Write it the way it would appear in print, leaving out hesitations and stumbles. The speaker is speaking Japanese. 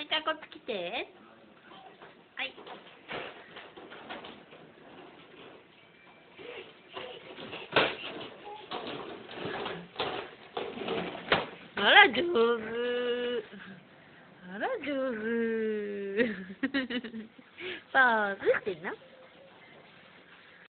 ちゃんこっち来て。はい。あら、上手。あら、上手。ポーズしてんの。